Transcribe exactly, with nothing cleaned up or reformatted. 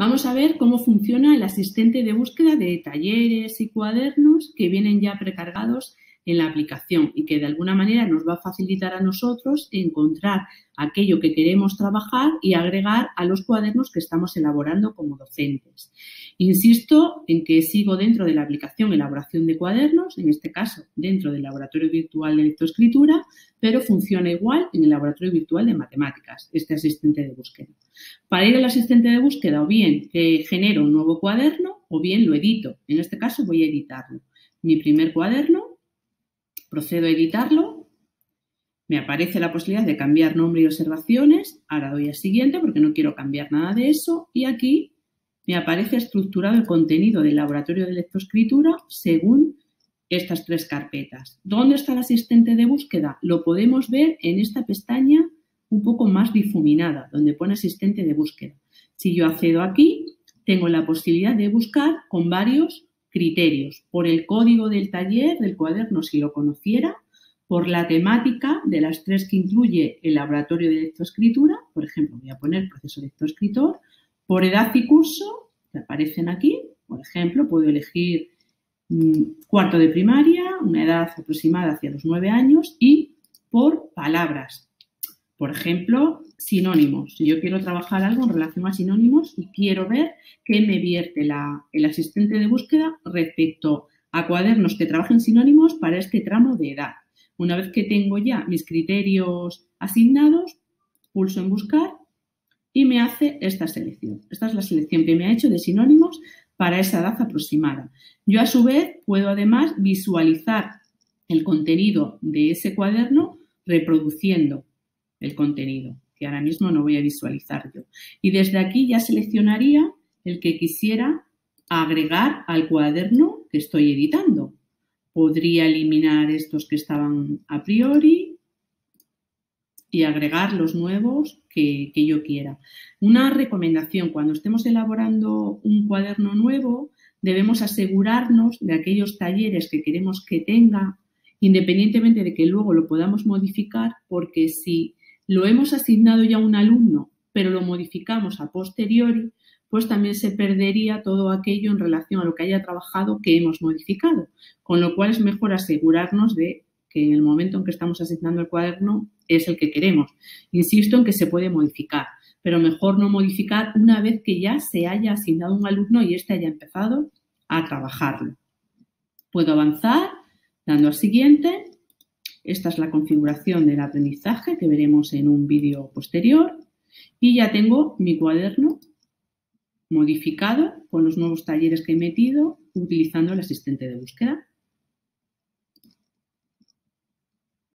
Vamos a ver cómo funciona el asistente de búsqueda de talleres y cuadernos que vienen ya precargados en la aplicación y que de alguna manera nos va a facilitar a nosotros encontrar aquello que queremos trabajar y agregar a los cuadernos que estamos elaborando como docentes. Insisto en que sigo dentro de la aplicación elaboración de cuadernos, en este caso dentro del laboratorio virtual de lectoescritura, pero funciona igual en el laboratorio virtual de matemáticas, este asistente de búsqueda. Para ir al asistente de búsqueda o bien eh, genero un nuevo cuaderno o bien lo edito. En este caso voy a editarlo. Mi primer cuaderno, procedo a editarlo, me aparece la posibilidad de cambiar nombre y observaciones, ahora doy a siguiente porque no quiero cambiar nada de eso y aquí me aparece estructurado el contenido del laboratorio de lectoescritura según estas tres carpetas. ¿Dónde está el asistente de búsqueda? Lo podemos ver en esta pestaña un poco más difuminada, donde pone asistente de búsqueda. Si yo accedo aquí, tengo la posibilidad de buscar con varios criterios, por el código del taller, del cuaderno, si lo conociera, por la temática de las tres que incluye el laboratorio de lectoescritura, por ejemplo, voy a poner proceso lectoescritor, por edad y curso, que aparecen aquí, por ejemplo, puedo elegir mmm, cuarto de primaria, una edad aproximada hacia los nueve años y por palabras. Por ejemplo, sinónimos. Si yo quiero trabajar algo en relación a sinónimos y quiero ver qué me vierte la, el asistente de búsqueda respecto a cuadernos que trabajen sinónimos para este tramo de edad. Una vez que tengo ya mis criterios asignados, pulso en buscar y me hace esta selección. Esta es la selección que me ha hecho de sinónimos para esa edad aproximada. Yo, a su vez, puedo además visualizar el contenido de ese cuaderno reproduciendo el contenido, que ahora mismo no voy a visualizar yo. Y desde aquí ya seleccionaría el que quisiera agregar al cuaderno que estoy editando. Podría eliminar estos que estaban a priori y agregar los nuevos que, que yo quiera. Una recomendación, cuando estemos elaborando un cuaderno nuevo, debemos asegurarnos de aquellos talleres que queremos que tenga, independientemente de que luego lo podamos modificar, porque si lo hemos asignado ya a un alumno, pero lo modificamos a posteriori, pues también se perdería todo aquello en relación a lo que haya trabajado que hemos modificado. Con lo cual es mejor asegurarnos de que en el momento en que estamos asignando el cuaderno es el que queremos. Insisto en que se puede modificar, pero mejor no modificar una vez que ya se haya asignado un alumno y éste haya empezado a trabajarlo. Puedo avanzar dando a siguiente. Esta es la configuración del aprendizaje que veremos en un vídeo posterior y ya tengo mi cuaderno modificado con los nuevos talleres que he metido utilizando el asistente de búsqueda.